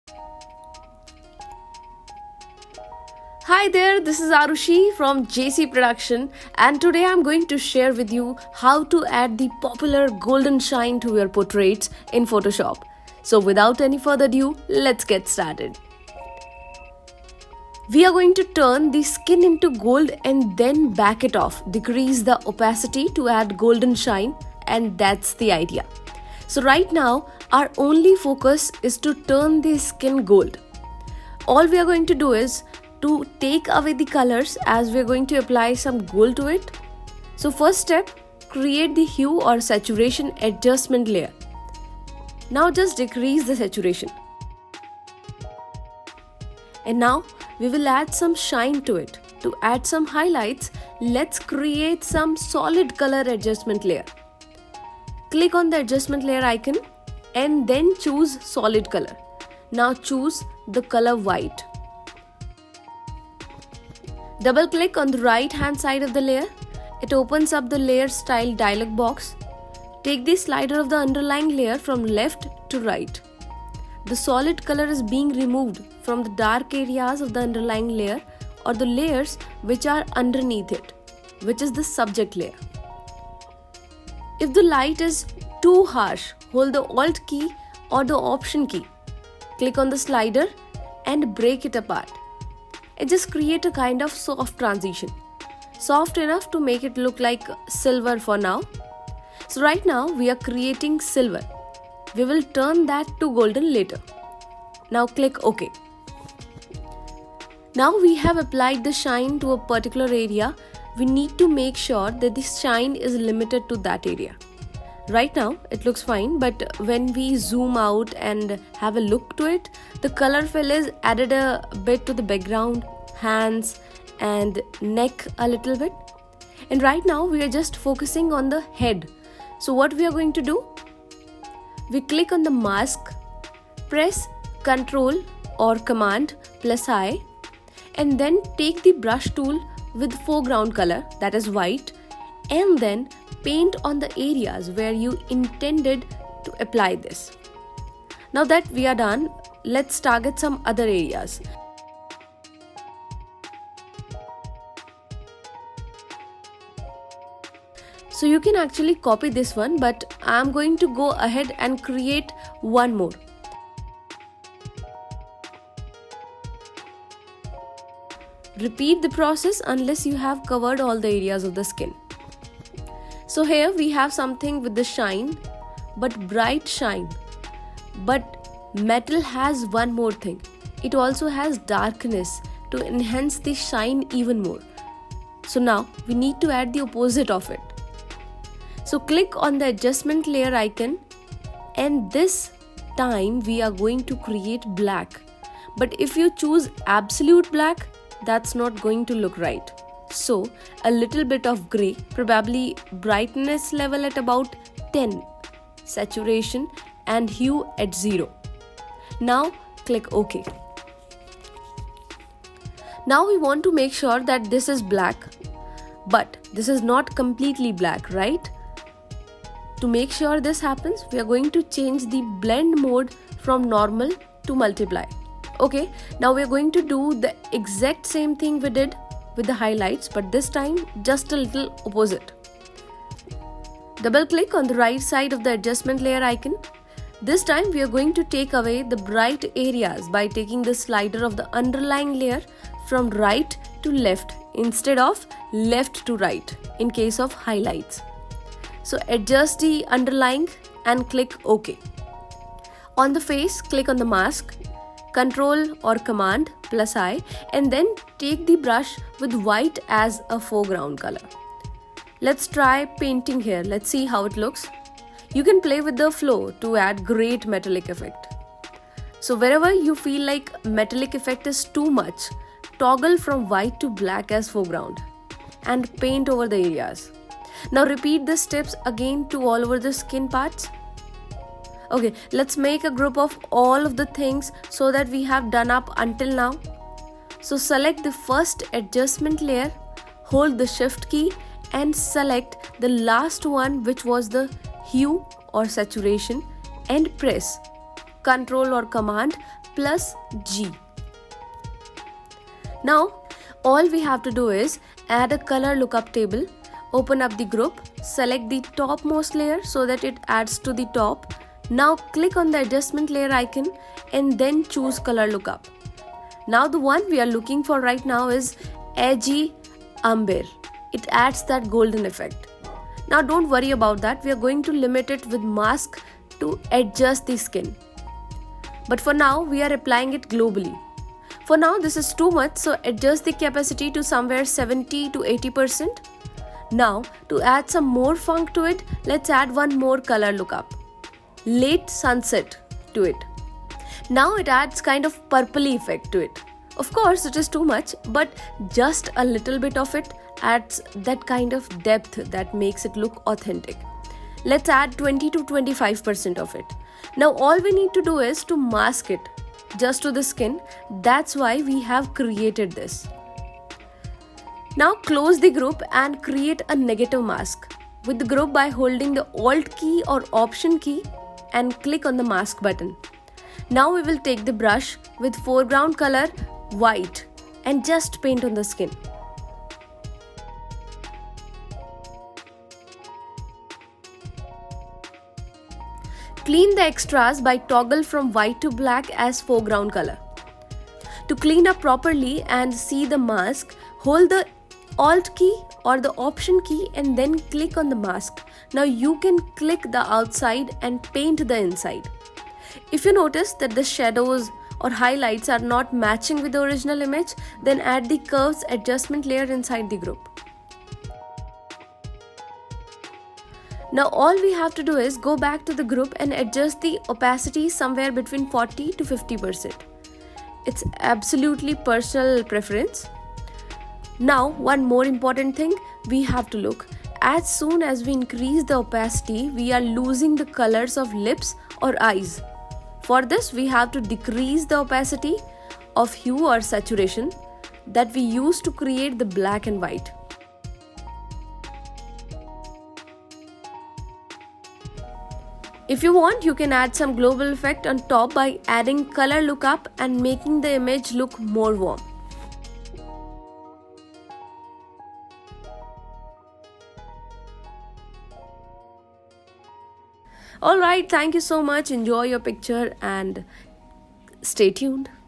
Hi there, this is Arushi from JC Production, and today I'm going to share with you how to add the popular golden shine to your portraits in Photoshop. So without any further ado, let's get started. We are going to turn the skin into gold and then back it off, decrease the opacity to add golden shine, and that's the idea. So right now, our only focus is to turn the skin gold. All we are going to do is to take away the colors as we are going to apply some gold to it. So first step, create the hue or saturation adjustment layer. Now just decrease the saturation. And now we will add some shine to it. To add some highlights, let's create some solid color adjustment layer. Click on the adjustment layer icon and then choose solid color. Now choose the color white. Double click on the right hand side of the layer. It opens up the layer style dialog box. Take the slider of the underlying layer from left to right. The solid color is being removed from the dark areas of the underlying layer or the layers which are underneath it, which is the subject layer. If the light is too harsh, hold the Alt key or the Option key. Click on the slider and break it apart. And just create a kind of soft transition. Soft enough to make it look like silver for now. So right now we are creating silver. We will turn that to golden later. Now click OK. Now we have applied the shine to a particular area. We need to make sure that the shine is limited to that area. Right now it looks fine, but when we zoom out and have a look to it, the color fill is added a bit to the background, hands and neck a little bit. And right now we are just focusing on the head. So what we are going to do? We click on the mask, press Ctrl or Command +I, and then take the brush tool with foreground color, that is white, and then paint on the areas where you intended to apply this. Now that we are done, let's target some other areas. So you can actually copy this one, but I'm going to go ahead and create one more. Repeat the process unless you have covered all the areas of the skin. So here we have something with the shine, but bright shine. But metal has one more thing. It also has darkness to enhance the shine even more. So now we need to add the opposite of it. So click on the adjustment layer icon, and this time we are going to create black. But if you choose absolute black, that's not going to look right. So a little bit of gray, probably brightness level at about 10, saturation and hue at 0. Now click OK. Now we want to make sure that this is black, but this is not completely black, right? To make sure this happens, we are going to change the blend mode from normal to multiply. Okay, now we are going to do the exact same thing we did with the highlights, but this time just a little opposite. Double click on the right side of the adjustment layer icon. This time we are going to take away the bright areas by taking the slider of the underlying layer from right to left instead of left to right in case of highlights. So adjust the underlying and click OK. On the face, click on the mask, Ctrl or Command +I, and then take the brush with white as a foreground color. Let's try painting here. Let's see how it looks. You can play with the flow to add great metallic effect. So wherever you feel like metallic effect is too much, toggle from white to black as foreground and paint over the areas. Now repeat the steps again to all over the skin parts. Okay, let's make a group of all of the things so that we have done up until now. So select the first adjustment layer, hold the shift key and select the last one, which was the hue or saturation, and press Ctrl or Command plus G. Now all we have to do is add a color lookup table, open up the group, select the topmost layer so that it adds to the top. Now click on the adjustment layer icon and then choose color lookup. Now the one we are looking for right now is edgy umber. It adds that golden effect. Now don't worry about that, we are going to limit it with mask to adjust the skin. But for now we are applying it globally. For now this is too much, so adjust the capacity to somewhere 70 to 80%. Now to add some more funk to it, let's add one more color lookup. Late sunset to it. Now it adds kind of purpley effect to it. Of course it is too much, but just a little bit of it adds that kind of depth that makes it look authentic. Let's add 20 to 25% of it. Now all we need to do is to mask it just to the skin. That's why we have created this. Now close the group and create a negative mask with the group by holding the Alt key or Option key and click on the mask button. Now we will take the brush with foreground color white and just paint on the skin. Clean the extras by toggle from white to black as foreground color. To clean up properly and see the mask, hold the Alt key or the Option key and then click on the mask. Now you can click the outside and paint the inside. If you notice that the shadows or highlights are not matching with the original image, then add the curves adjustment layer inside the group. Now all we have to do is go back to the group and adjust the opacity somewhere between 40 to 50%. It's absolutely personal preference. Now one more important thing we have to look. As soon as we increase the opacity, we are losing the colors of lips or eyes. For this we have to decrease the opacity of hue or saturation that we use to create the black and white. If you want, you can add some global effect on top by adding color lookup and making the image look more warm. Alright, thank you so much. Enjoy your picture and stay tuned.